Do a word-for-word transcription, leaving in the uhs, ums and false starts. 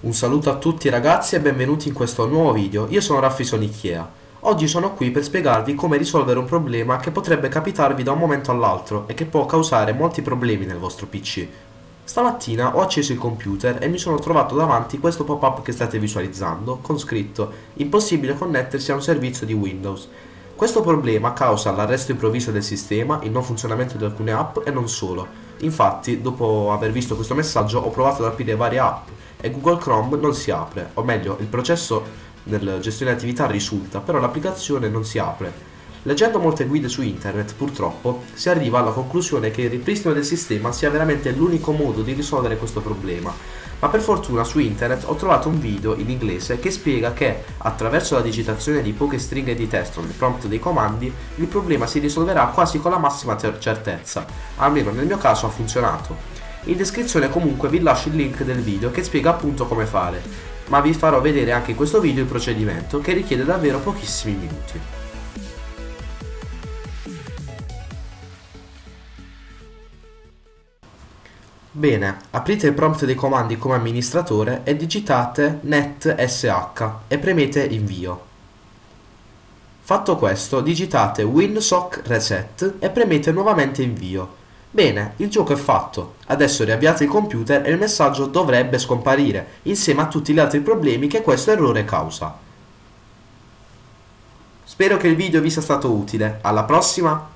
Un saluto a tutti ragazzi e benvenuti in questo nuovo video. Io sono Raffi Sonicchia. Oggi sono qui per spiegarvi come risolvere un problema che potrebbe capitarvi da un momento all'altro e che può causare molti problemi nel vostro P C. Stamattina ho acceso il computer e mi sono trovato davanti questo pop-up che state visualizzando con scritto impossibile connettersi a un servizio di Windows. Questo problema causa l'arresto improvviso del sistema, il non funzionamento di alcune app e non solo. Infatti, dopo aver visto questo messaggio ho provato ad aprire varie app e Google Chrome non si apre, o meglio, il processo nel gestione attività risulta, però l'applicazione non si apre. Leggendo molte guide su internet, purtroppo, si arriva alla conclusione che il ripristino del sistema sia veramente l'unico modo di risolvere questo problema. Ma per fortuna su internet ho trovato un video in inglese che spiega che, attraverso la digitazione di poche stringhe di testo nel prompt dei comandi, il problema si risolverà quasi con la massima certezza. Almeno nel mio caso ha funzionato. In descrizione comunque vi lascio il link del video che spiega appunto come fare, ma vi farò vedere anche in questo video il procedimento che richiede davvero pochissimi minuti. Bene, aprite il prompt dei comandi come amministratore e digitate net sh e premete invio. Fatto questo, digitate winsock reset e premete nuovamente invio. Bene, il gioco è fatto. Adesso riavviate il computer e il messaggio dovrebbe scomparire, insieme a tutti gli altri problemi che questo errore causa. Spero che il video vi sia stato utile. Alla prossima!